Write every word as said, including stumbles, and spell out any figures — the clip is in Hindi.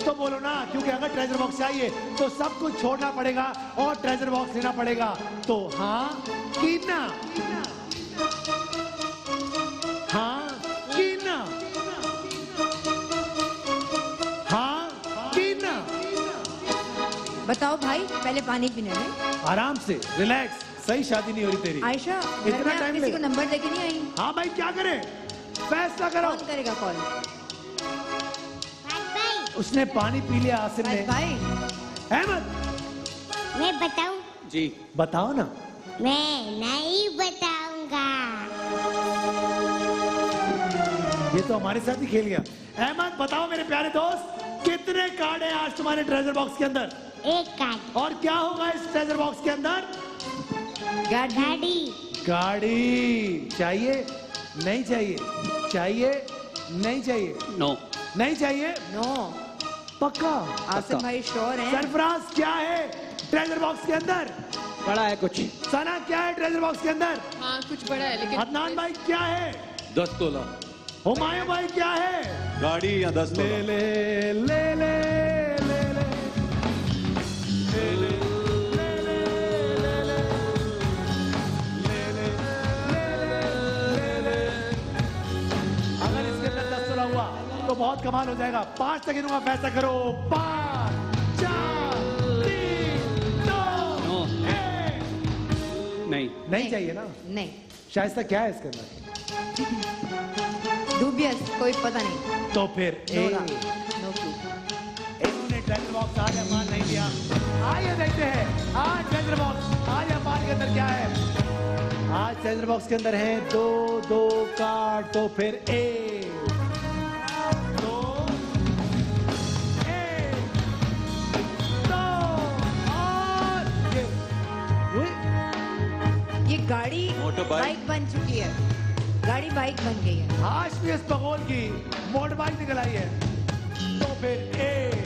तो बोलो ना, क्योंकि अगर ट्रेजर बॉक्स चाहिए तो सब कुछ छोड़ना पड़ेगा और ट्रेजर बॉक्स लेना पड़ेगा। तो हाँ कि ना? हाँ कि ना? हाँ कि ना? बताओ भाई, पहले पानी पीने में। आराम से, रिलैक्स। सही शादी नहीं हो रही तेरी। आयशा, इतना टाइम किसी को नंबर देके नहीं आई? हाँ भाई, क्या करे? फैसला करो। कौन करेगा कॉल? उसने पानी पी लिया आसिम ने। भाई अहमद, मैं बताऊं? जी बताओ ना। मैं नहीं बताऊंगा। ये तो हमारे साथ ही खेल गया। अहमद बताओ मेरे प्यारे दोस्त, कितने कार्ड हैं आज तुम्हारे ट्रेजर बॉक्स के अंदर? एक कार्ड। और क्या होगा इस ट्रेजर बॉक्स के अंदर? गाड़ी। गाड़ी। चाहिए? नहीं चाहिए? चाहिए? नहीं चाहिए? नो। नहीं चाहिए? नो। पक्का? आसिम भाई श्योर हैं? सरफराज, क्या है ट्रेजर बॉक्स के अंदर? बड़ा है कुछ। सना, क्या है ट्रेजर बॉक्स के अंदर? हाँ कुछ बड़ा है लेकिन। अदनान भाई, क्या है? दस तोला। हुमायूं भाई, क्या है? गाड़ी या दस तोला। ले ले ले ले ले ले ले ले तो बहुत कमाल हो जाएगा। पांच तक गिनूंगा, फैसला करो। पांच, चार, तीन, दो, एक। नहीं। नहीं चाहिए ना? नहीं। शाइस्ता, क्या है इसके अंदर? डूबियस, कोई पता नहीं। तो फिर नो ए। No clue. इन्होंने ट्रेजर बॉक्स आज अमान नहीं दिया। आइए देखते हैं आज ट्रेजर बॉक्स, आज अमान के अंदर क्या है। आज ट्रेजर बॉक्स के अंदर है दो दो कार्ड। तो फिर ए गाड़ी बाइक बन चुकी है। गाड़ी बाइक बन गई है। आज भी इस बगोल की मोटर बाइक निकल आई है। तो फिर ए